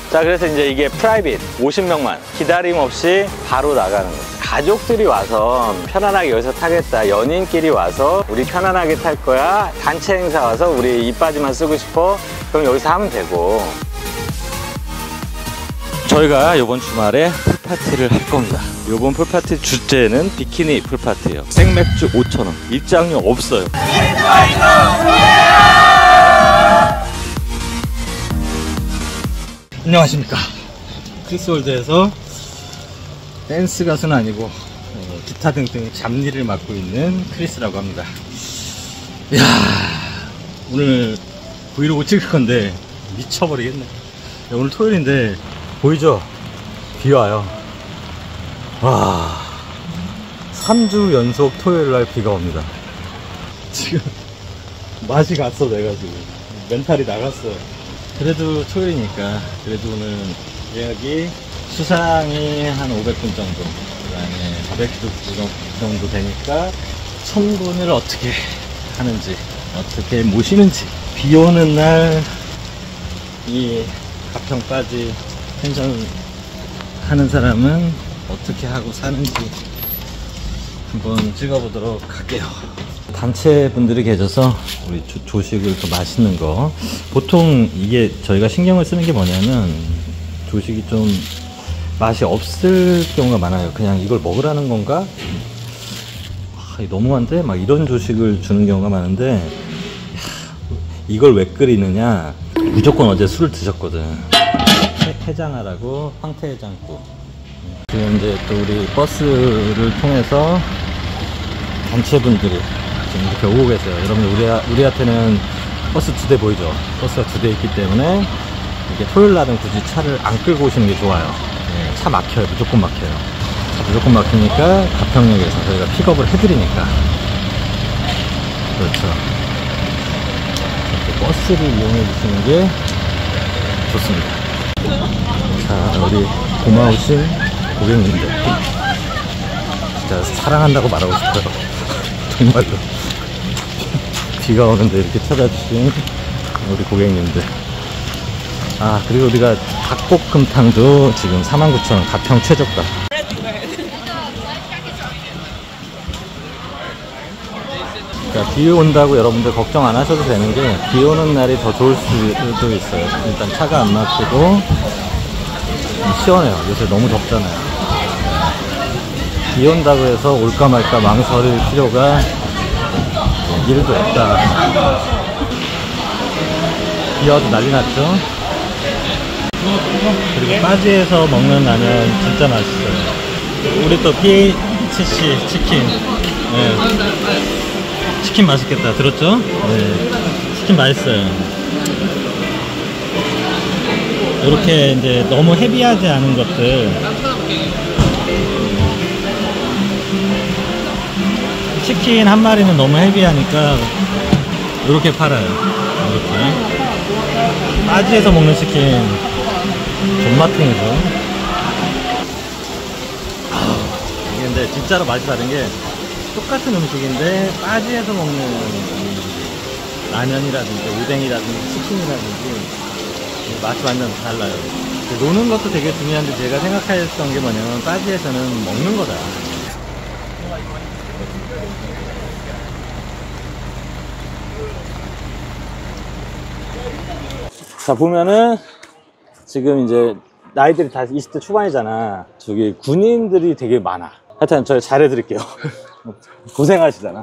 자, 그래서 이제 이게 프라이빗 50명만 기다림 없이 바로 나가는 거죠. 가족들이 와서 편안하게 여기서 타겠다, 연인끼리 와서 우리 편안하게 탈 거야, 단체 행사 와서 우리 이빠지만 쓰고 싶어, 그럼 여기서 하면 되고. 저희가 이번 주말에 풀파티를 할 겁니다. 이번 풀파티 주제는 비키니 풀파티예요. 생맥주 5,000원, 입장료 없어요. 안녕하십니까. 크리스월드에서 댄스 가수는 아니고 기타 등등 잡일을 맡고 있는 크리스라고 합니다. 이야, 오늘 브이로그 찍을 건데 미쳐버리겠네. 오늘 토요일인데 보이죠? 비 와요. 와, 3주 연속 토요일날 비가 옵니다. 지금 맛이 갔어. 내가 지금 멘탈이 나갔어. 그래도 토요일이니까 그래도 오늘 예약이 수상이 한 500분 정도, 그 다음에 400분 정도 되니까 1000분을 어떻게 하는지, 어떻게 모시는지, 비 오는 날 이 가평까지 펜션 하는 사람은 어떻게 하고 사는지 한번 찍어보도록 할게요. 단체 분들이 계셔서 우리 조식을 더 맛있는 거, 보통 이게 저희가 신경을 쓰는 게 뭐냐면 조식이 좀 맛이 없을 경우가 많아요. 그냥 이걸 먹으라는 건가? 너무한데? 막 이런 조식을 주는 경우가 많은데, 이걸 왜 끓이느냐, 무조건 어제 술을 드셨거든. 해장하라고 황태해장국. 지금 이제 또 우리 버스를 통해서 단체분들이 지금 이렇게 오고 계세요. 여러분들, 우리한테는 버스 2대 보이죠? 버스가 2대 있기 때문에 이게 토요일 날은 굳이 차를 안 끌고 오시는 게 좋아요. 네, 차 막혀요. 무조건 막혀요. 무조건 막히니까 가평역에서 저희가 픽업을 해드리니까. 그렇죠. 이렇게 버스를 이용해 주시는 게 좋습니다. 자, 우리 고마우신 고객님들, 진짜 사랑한다고 말하고 싶어요. 정말로. 비가 오는데 이렇게 찾아주신 우리 고객님들. 아, 그리고 우리가 닭볶음탕도 지금 49,000원, 가평 최저가. 그러니까 비 온다고 여러분들 걱정 안 하셔도 되는 게, 비 오는 날이 더 좋을 수도 있어요. 일단 차가 안 막히고 시원해요. 요새 너무 덥잖아요. 비 온다고 해서 올까 말까 망설일 필요가 1도 없다. 비 와도 난리 났죠? 그리고 빠지에서 먹는 라면 진짜 맛있어요. 우리 또 PHC 치킨. 네. 치킨 맛있겠다. 들었죠? 네. 치킨 맛있어요. 이렇게 이제 너무 헤비하지 않은 것들, 치킨 한 마리는 너무 헤비하니까 이렇게 팔아요. 이렇게 빠지에서 먹는 치킨 존맛탱이죠. 이게 근데 진짜로 맛이 다른 게, 똑같은 음식인데 빠지에서 먹는 라면이라든지 오뎅이라든지 치킨이라든지 맛이 완전 달라요. 노는 것도 되게 중요한데, 제가 생각했던 게 뭐냐면 빠지에서는 먹는 거다. 자, 보면은 지금 이제 나이들이 다 20대 초반이잖아. 저기 군인들이 되게 많아. 하여튼 저희 잘해드릴게요. 고생하시잖아.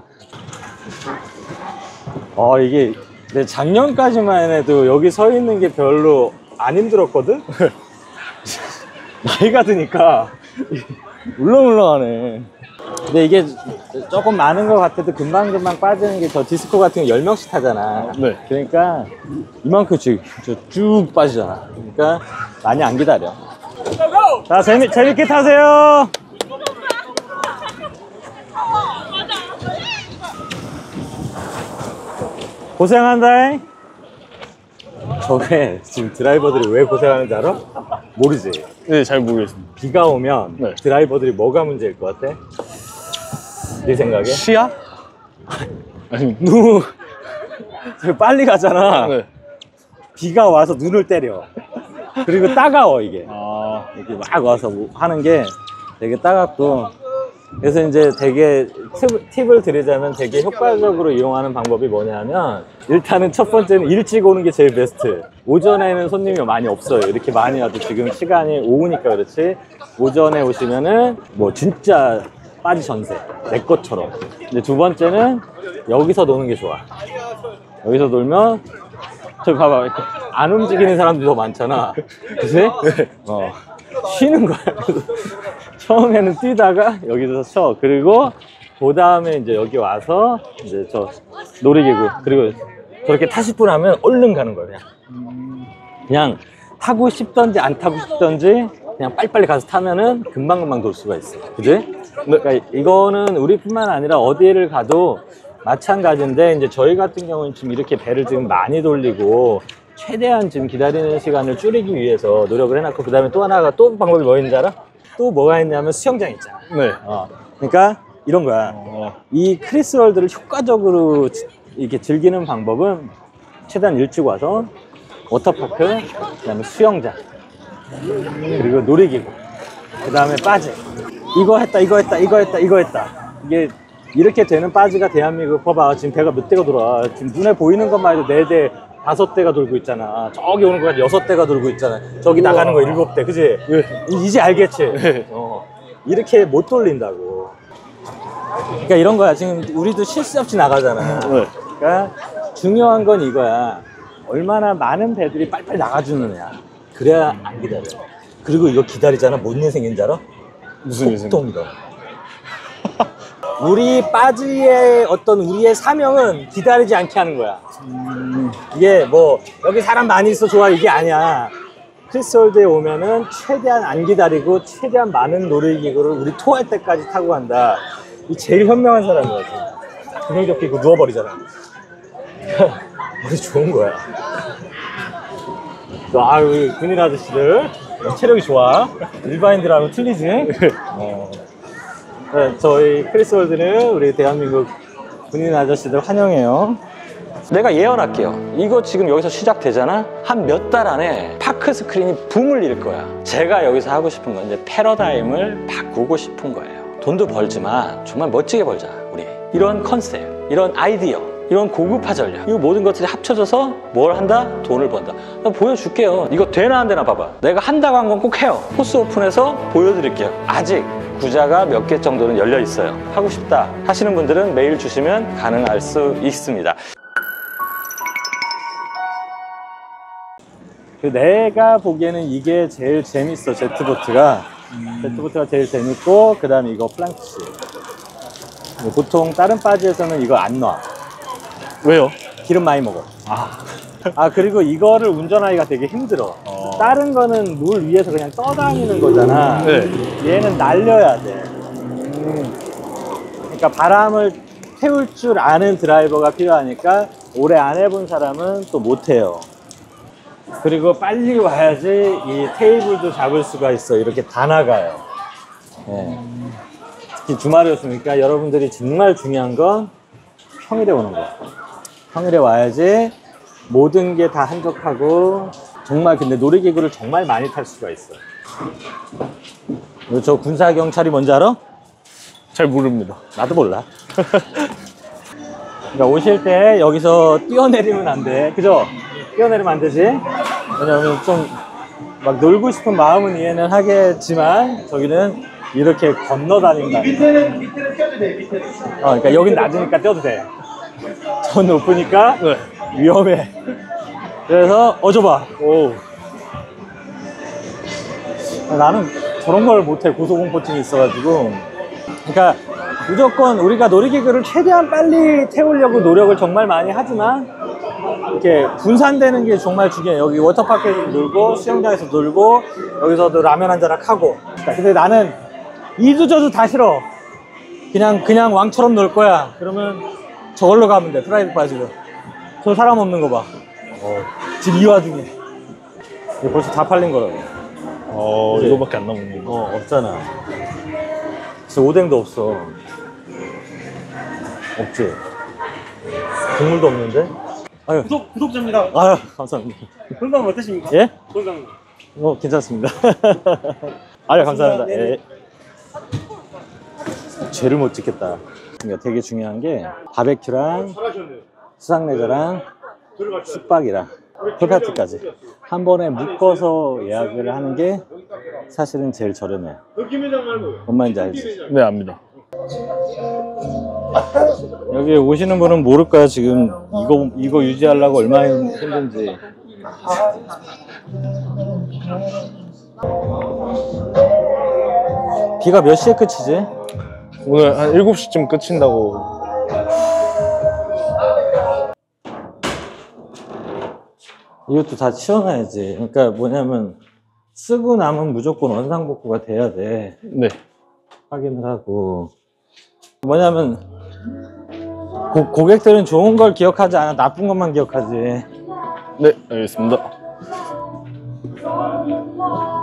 이게 내 작년까지만 해도 여기 서 있는 게 별로 안 힘들었거든? 나이가 드니까 울렁울렁하네. 근데 이게 조금 많은 것 같아도 금방금방 빠지는 게, 저 디스코 같은 거 10명씩 타잖아. 네. 그러니까 이만큼 쭉 빠지잖아. 그러니까 많이 안 기다려. 자, 재밌게 타세요. 고생한다. 저게 지금 드라이버들이 왜 고생하는지 알아? 모르지? 네, 잘 모르겠습니다. 비가 오면 네. 드라이버들이 뭐가 문제일 것 같아? 네 생각에? 시야? 아니, 빨리 가잖아. 네. 비가 와서 눈을 때려. 그리고 따가워 이게. 아, 이렇게 막 와서 뭐 하는 게 되게 따갑고. 그래서 이제 되게 팁을 드리자면 되게 효과적으로 이용하는 방법이 뭐냐면, 일단은 첫 번째는 일찍 오는 게 제일 베스트. 오전에는 손님이 많이 없어요. 이렇게 많이 와도 지금 시간이 오후니까 그렇지. 오전에 오시면은 뭐 진짜 빠지 전세, 내 것처럼. 이제 두 번째는 여기서 노는 게 좋아. 여기서 놀면 저기 봐봐, 이렇게 안 움직이는 사람들이 더 많잖아. 그치? 쉬는 거야. 처음에는 뛰다가 여기서 쳐. 그리고 그 다음에 이제 여기 와서 이제 저 놀이기구, 그리고 저렇게 타실 하면 얼른 가는 거야. 그냥 타고 싶던지 안 타고 싶던지 그냥 빨리빨리 가서 타면은 금방금방 돌 수가 있어. 그지? 그러니까 이거는 우리뿐만 아니라 어디를 가도 마찬가지인데, 이제 저희 같은 경우는 지금 이렇게 배를 지금 많이 돌리고 최대한 지금 기다리는 시간을 줄이기 위해서 노력을 해놨고, 그 다음에 또 하나가, 또 방법이 뭐 있는지 알아? 또 뭐가 있냐면 수영장 있잖아. 네. 그러니까 이런 거야. 이 크리스월드를 효과적으로 이렇게 즐기는 방법은 최대한 일찍 와서 워터파크, 그 다음에 수영장, 그리고 놀이기구, 그 다음에 빠지. 이거 했다, 이거 했다, 이거 했다, 이거 했다. 이게 이렇게 되는 빠지가 대한민국, 봐봐. 지금 배가 몇 대가 돌아. 지금 눈에 보이는 것만 해도 4대, 5대가 돌고 있잖아. 저기 오는 거까지 6대가 돌고 있잖아. 저기 우와. 나가는 거 7대, 그지? 네. 이제 알겠지? 네. 이렇게 못 돌린다고. 그러니까 이런 거야. 지금 우리도 쉴 새 없이 나가잖아. 네. 그러니까 중요한 건 이거야. 얼마나 많은 배들이 빨리빨리 나가주느냐. 그래야 안 기다려. 그리고 이거 기다리잖아. 뭔 일 생긴지 알아? 무슨 일 생겨? 속동이다. 우리 빠지의 어떤 우리의 사명은 기다리지 않게 하는 거야. 이게 뭐 여기 사람 많이 있어 좋아 이게 아니야. 크리스월드에 오면은 최대한 안 기다리고 최대한 많은 놀이기구를 우리 토할 때까지 타고 간다. 이 제일 현명한 사람이야. 그냥 접히고 누워버리잖아. 우리 좋은 거야. 아유, 군인 아저씨들 체력이 좋아. 일반인들하고 틀리지? 네, 저희 크리스월드는 우리 대한민국 군인 아저씨들 환영해요. 내가 예언할게요. 이거 지금 여기서 시작되잖아? 한 몇 달 안에 파크 스크린이 붐을 일 거야. 제가 여기서 하고 싶은 건 이제 패러다임을 바꾸고 싶은 거예요. 돈도 벌지만 정말 멋지게 벌자, 우리. 이런 컨셉, 이런 아이디어, 이런 고급화 전략, 이 모든 것들이 합쳐져서 뭘 한다? 돈을 번다. 나 보여줄게요. 이거 되나 안 되나 봐봐. 내가 한다고 한 건 꼭 해요. 코스 오픈해서 보여드릴게요. 아직 구자가 몇 개 정도는 열려 있어요. 하고 싶다 하시는 분들은 메일 주시면 가능할 수 있습니다. 내가 보기에는 이게 제일 재밌어. 제트보트가 제일 재밌고, 그 다음에 이거 플랑크시. 보통 다른 바지에서는 이거 안 놔. 왜요? 기름 많이 먹어. 그리고 이거를 운전하기가 되게 힘들어. 다른 거는 물 위에서 그냥 떠다니는 거잖아. 네. 얘는 날려야 돼. 그러니까 바람을 태울 줄 아는 드라이버가 필요하니까 오래 안 해본 사람은 또 못해요. 그리고 빨리 와야지 이 테이블도 잡을 수가 있어. 이렇게 다 나가요. 네. 특히 주말에 오시니까 여러분들이 정말 중요한 건 평일에 오는 거야. 평일에 와야지 모든 게 다 한적하고, 정말 근데 놀이기구를 정말 많이 탈 수가 있어. 저 군사경찰이 뭔지 알아? 잘 모릅니다. 나도 몰라. 그러니까 오실 때 여기서 뛰어내리면 안 돼. 그죠? 뛰어내리면 안 되지? 왜냐면 좀 막 놀고 싶은 마음은 이해는 하겠지만, 저기는 이렇게 건너 다닌다. 그러니까 여긴 낮으니까 뛰어도 돼. 저 높으니까 네. 위험해. 그래서 줘봐. 오. 나는 저런 걸 못해. 고소공포증이 있어가지고. 그러니까 무조건 우리가 놀이기구를 최대한 빨리 태우려고 노력을 정말 많이 하지만, 이렇게 분산되는 게 정말 중요해. 여기 워터파크에서 놀고, 수영장에서 놀고, 여기서도 라면 한잔 하고. 근데 나는 이두저두 다 싫어. 그냥 왕처럼 놀 거야. 그러면 저걸로 가면 돼. 프라이빗 바지로. 저 사람 없는 거 봐. 지금 이 와중에. 이거 벌써 다 팔린 거라고. 이거밖에 안 남은 거. 없잖아. 진짜 오뎅도 없어. 없지? 국물도 없는데? 아유. 구독자입니다. 아유, 감사합니다. 건강 어떠십니까? 예? 건강. 괜찮습니다. 아유, 감사합니다. 예. 죄를 못 짓겠다. 그러니까 되게 중요한 게 바베큐랑 수상레자랑 숙박이랑 풀파티까지 한 번에 묶어서 예약을 하는 게 사실은 제일 저렴해요. 뭔 말인지 알지? 네, 압니다. 여기 오시는 분은 모를 거야. 지금 이거 유지하려고 얼마나 힘든지. 비가 몇 시에 끝이지? 오늘 한 7시쯤 끝인다고. 이것도 다 치워놔야지. 그러니까 뭐냐면 쓰고 나면 무조건 원상복구가 돼야 돼. 네. 확인을 하고. 뭐냐면 고객들은 좋은 걸 기억하지 않아. 나쁜 것만 기억하지. 네, 알겠습니다.